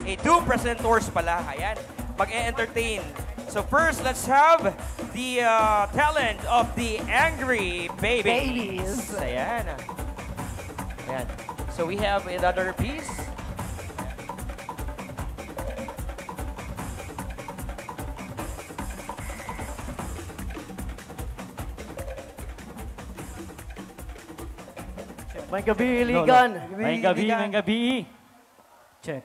two presenters pala. Ayan, mag-e-entertain. So first, let's have the talent of the Angry Babies. Ayan. Ayan. So we have another piece. May gabi, Iligan. May gabi. Check.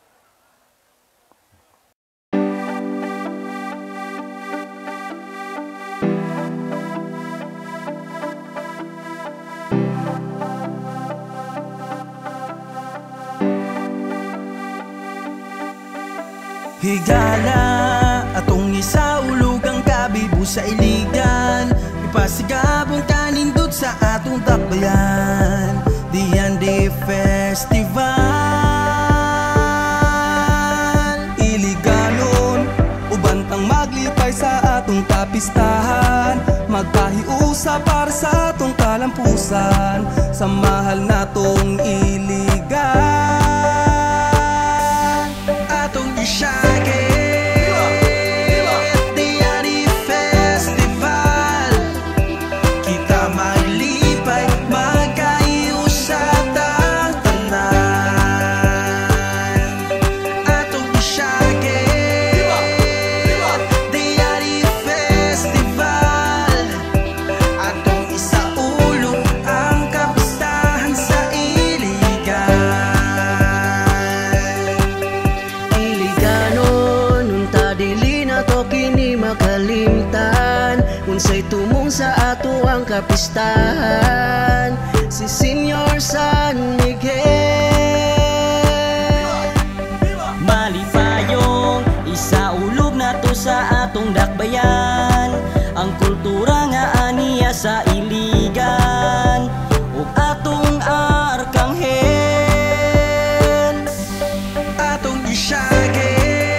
Higala atong isaulog ang kabibo sa iligan. Ipasigabong kanindot sa atong takbayan. Diande Festival. Iliganon ubantang maglipay sa atong kapistahan. Magpahiusa para sa atong kalampusan. Sa mahal natong iligan. Atong isyage Diari Festival. Kita maglipay, magkaius sa tanan. Atong isyage Diari Festival. Atong isaulog ang kapistahan sa iligan. Makalimtan unsay tumong sa ato ang kapistahan, si Senyor San Miguel. Malipayong isaulog nato sa atong dakbayan, ang kultura nga aniya sa iligan ug atong arkanghel. Atong isyage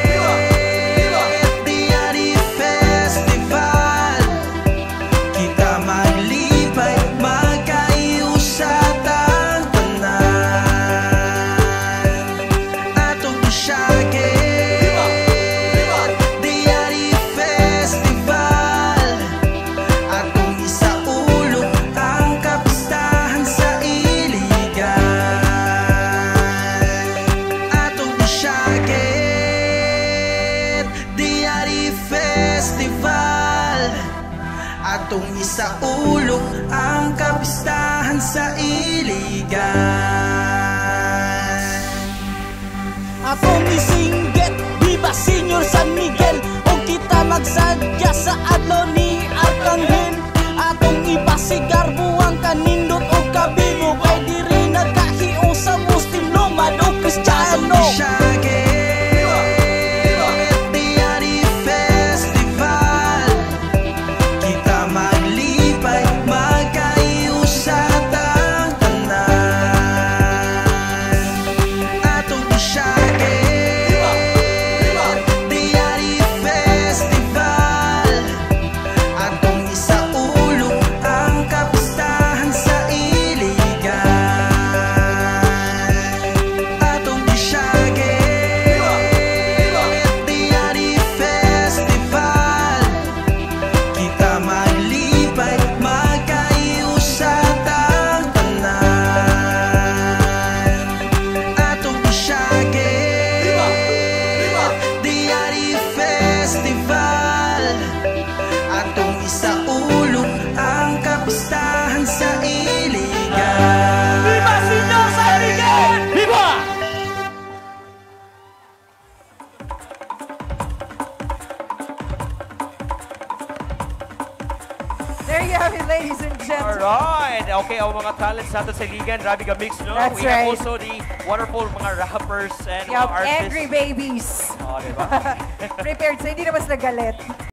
atong isaulog ang kapistahan sa iligan. Atong isinggit, Viva Senyor San Miguel. O kita magsadya sa adlaw ni Arkanghel. Atong ipasigar buwang kanindot o kabibo. Kay diri nagkahiong sa Muslim, Nomad o Kristiyano. There you have it, ladies and gentlemen. Alright. Okay, ang mga talents natin sa Ligan, grabe ka mix, no? That's We have right. also the wonderful mga rappers and You mga have artists. Angry Babies. Oh, diba? Prepared sa hindi naman sila galit.